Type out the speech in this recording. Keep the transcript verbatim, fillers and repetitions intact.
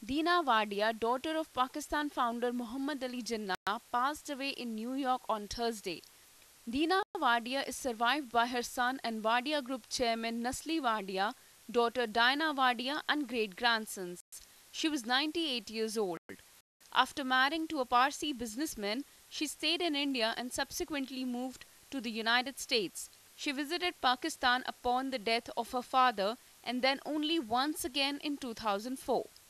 Dina Wadia, daughter of Pakistan founder Mohammad Ali Jinnah, passed away in New York on Thursday. Dina Wadia is survived by her son and Wadia Group chairman Nasli Wadia, daughter Dina Wadia, and great grandsons. She was ninety-eight years old. After marrying to a Parsi businessman, she stayed in India and subsequently moved to the United States. She visited Pakistan upon the death of her father and then only once again in two thousand four.